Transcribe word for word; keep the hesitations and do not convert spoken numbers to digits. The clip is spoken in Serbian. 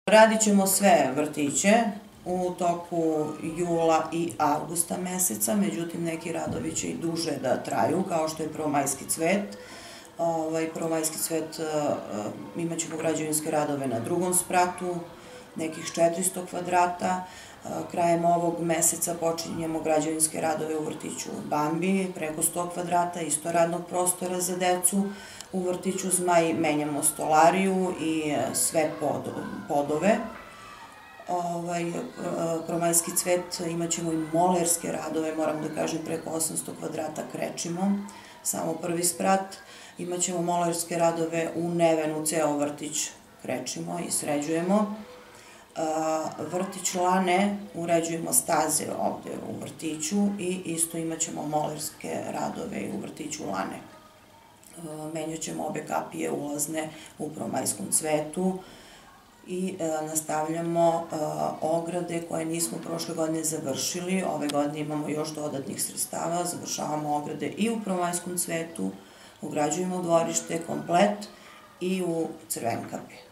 Radit ćemo sve vrtiće u toku jula i avgusta meseca, međutim neki radovi će i duže da traju, kao što je Prvomajski cvet. Prvomajski cvet imat ćemo građevinske radove na drugom spratu, nekih četiristo kvadrata. Krajem ovog meseca počinjemo građevinske radove u vrtiću Bambi, preko sto kvadrata, isto radnog prostora za decu. U vrtiću Zmaj menjamo stolariju i sve podove. Prvomajski cvet imat ćemo i molerske radove, moram da kažem, preko osamsto kvadrata krečimo, samo prvi sprat. Imat ćemo molerske radove u Nevenu, ceo vrtić krečimo i sređujemo. Vrtić Lane, uređujemo staze ovde u vrtiću i isto imat ćemo molerske radove u vrtiću Lane. Menjat ćemo obe kapije ulazne u Prvomajskom cvetu i nastavljamo ograde koje nismo prošle godine završili. Ove godine imamo još dodatnih sredstava, završavamo ograde i u Prvomajskom cvetu, ugrađujemo dvorište komplet i u Crvenkapi.